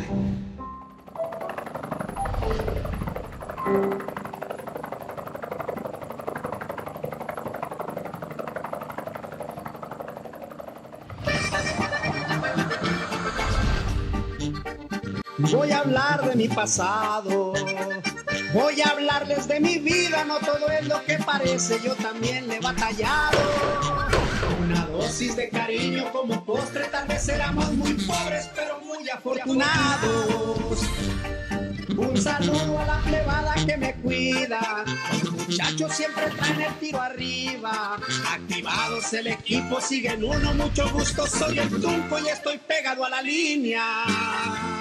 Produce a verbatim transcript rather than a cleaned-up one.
Voy a hablar de mi pasado, voy a hablarles de mi vida, no todo es lo que parece, yo también le he batallado. Una dosis de cariño como postre, tal vez éramos muy pobres, pero muy afortunados. Un saludo a la plebada que me cuida, los muchachos siempre traen el tiro arriba. Activados el equipo, sigue el uno, mucho gusto, soy el Tunco y estoy pegado a la línea.